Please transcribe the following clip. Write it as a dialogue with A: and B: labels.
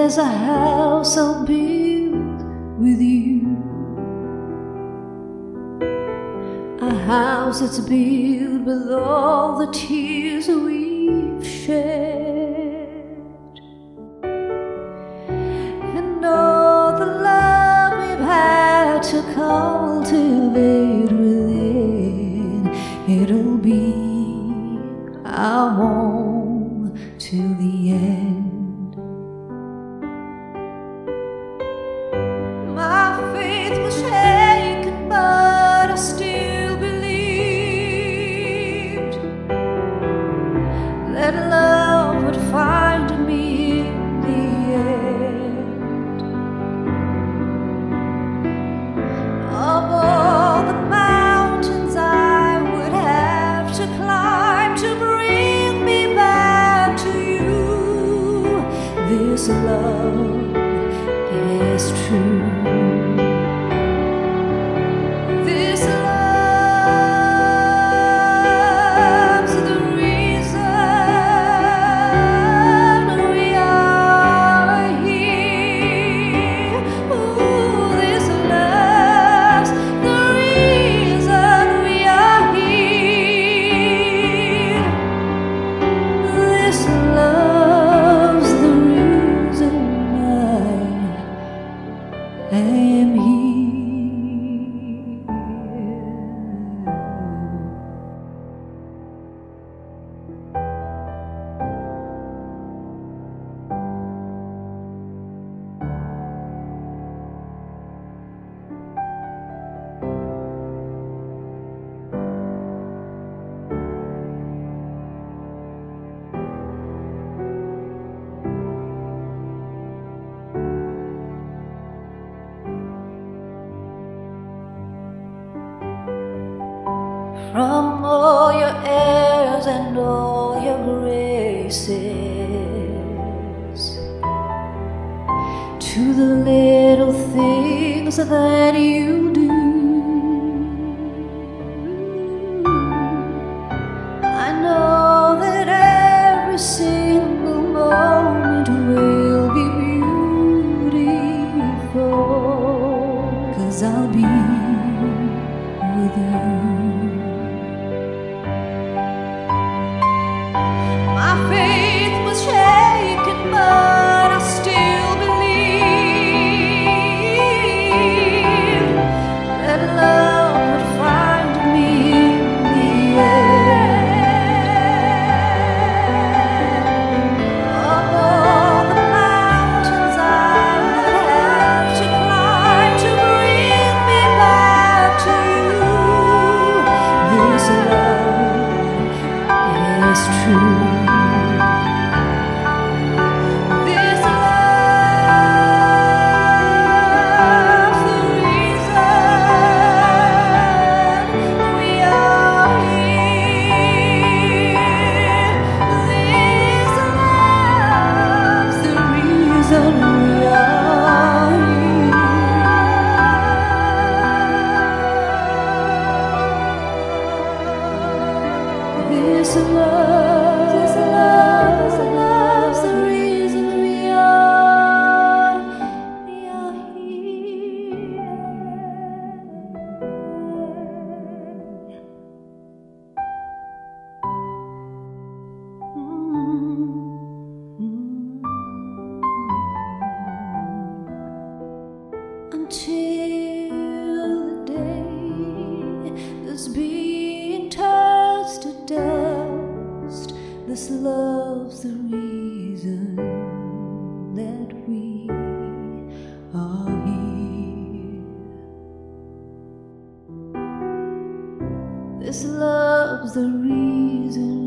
A: there's a house I'll build with you, a house that's built with all the tears we've shed, and all the love we've had to cultivate within. It'll be our home till the end. My faith was shaken, but I still believed that love would find me in the end. Of all the mountains I would have to climb to bring me back to you, this love is true. This love's the reason we are here. Ooh, this love's the reason we are here. This love's the reason I am here. From all your airs and all your graces, to the little things that you do, I know that every single moment will be beautiful, 'cause I'll be with you. My faith was shaken, but I still believe that love would find me in the end. Of all the mountains I would have to climb to bring me back to you, this love is true. This love's the reason we are here. Until the day this being turns to dust, this love's the reason that we are here. This love's the reason